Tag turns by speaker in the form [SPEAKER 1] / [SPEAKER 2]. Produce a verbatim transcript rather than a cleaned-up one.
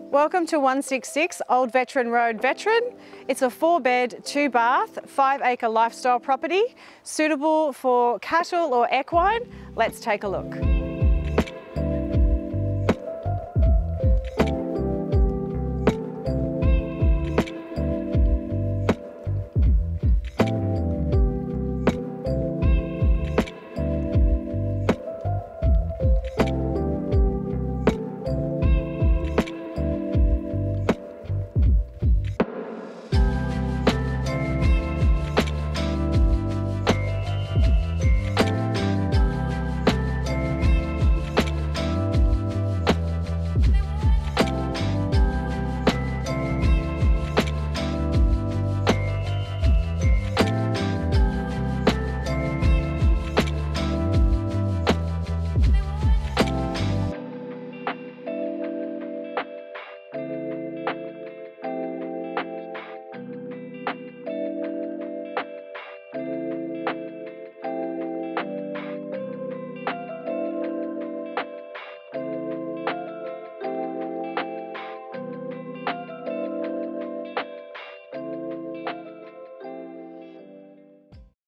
[SPEAKER 1] Welcome to one sixty-six Old Veteran Road, Veteran. It's a four bed, two bath, five acre lifestyle property suitable for cattle or equine. Let's take a look.